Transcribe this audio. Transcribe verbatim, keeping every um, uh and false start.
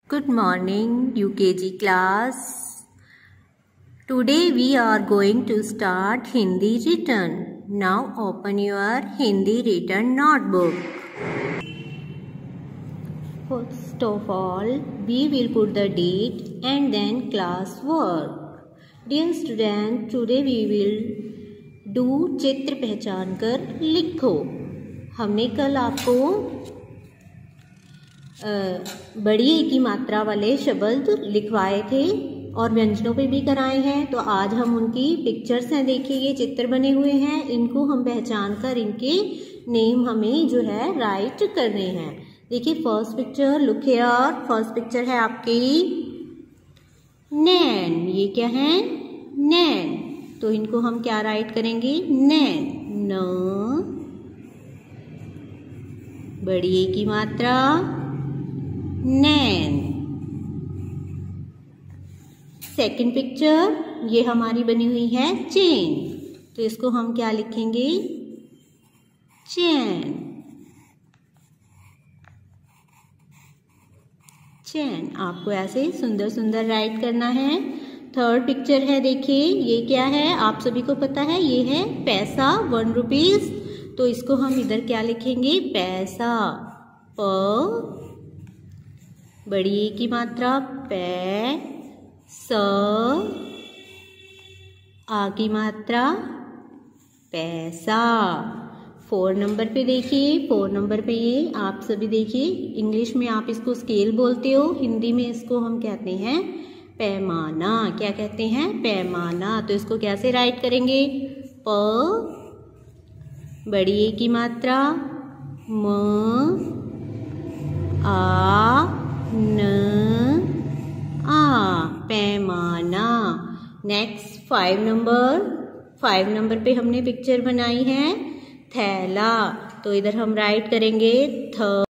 Good morning, U K G class. Today we are going to start Hindi written. Now open your Hindi written notebook. First of all, we will put the date and then class work. Dear student, today we will do चित्र पहचान कर लिखो. हमने कल आपको बड़ी ए की मात्रा वाले शब्द लिखवाए थे और व्यंजनों पे भी कराए हैं. तो आज हम उनकी पिक्चर्स हैं, देखिए ये चित्र बने हुए हैं. इनको हम पहचान कर इनके नेम हमें जो है राइट करने हैं. देखिए first picture, look here. First picture है आपकी नैन. ये क्या है? नैन. तो इनको हम क्या राइट करेंगे? नैन. न बड़ी ए की मात्रा नैन. सेकंड पिक्चर ये हमारी बनी हुई है चेन. तो इसको हम क्या लिखेंगे? चैन. चैन. आपको ऐसे सुंदर सुंदर राइट करना है. थर्ड पिक्चर है, देखिए ये क्या है? आप सभी को पता है, ये है पैसा, वन रुपीज. तो इसको हम इधर क्या लिखेंगे? पैसा. प बड़ी ए की मात्रा पै. स आ की मात्रा पैसा. फोर नंबर पे देखिए, फोर नंबर पे ये आप सभी देखिए, इंग्लिश में आप इसको स्केल बोलते हो, हिंदी में इसको हम कहते हैं पैमाना. क्या कहते हैं? पैमाना. तो इसको कैसे राइट करेंगे? प बड़ी ए की मात्रा म आ न आ पैमाना. Next five number. Five number पे हमने पिक्चर बनाई है थैला. तो इधर हम राइट करेंगे थ